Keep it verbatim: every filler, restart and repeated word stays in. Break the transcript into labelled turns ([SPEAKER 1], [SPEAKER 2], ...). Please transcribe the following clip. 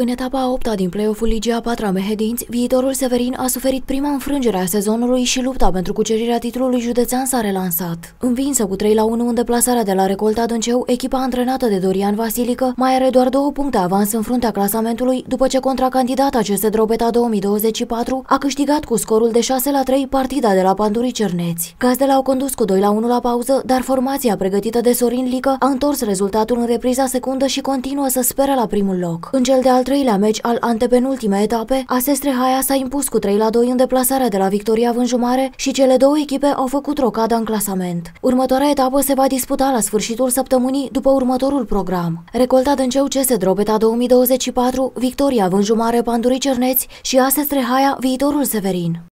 [SPEAKER 1] În etapa a opta din play-off-ul Ligii a patra Mehedinți, viitorul Severin a suferit prima înfrângere a sezonului și lupta pentru cucerirea titlului județean s-a relansat. Învinsă cu trei la unu în deplasarea de la Recolta Dânceu, echipa antrenată de Dorian Vasilică mai are doar două puncte avans în fruntea clasamentului, după ce contracandidata C S Drobeta două mii douăzeci și patru a câștigat cu scorul de șase la trei partida de la Pandurii Cerneți. Gazdele au condus cu doi la unu la pauză, dar formația pregătită de Sorin Lică a întors rezultatul în repriza secundă și continuă să spere la primul loc. În cel de-al treilea meci al antepenultimei etape, A S E S Trehaia s-a impus cu trei la doi în deplasarea de la Victoria Vânjumare și cele două echipe au făcut rocada în clasament. Următoarea etapă se va disputa la sfârșitul săptămânii după următorul program: Recolta Dânceu C S Drobeta două mii douăzeci și patru, Victoria Vânjumare Pandurii Cerneți și A S E S Trehaia Viitorul Severin.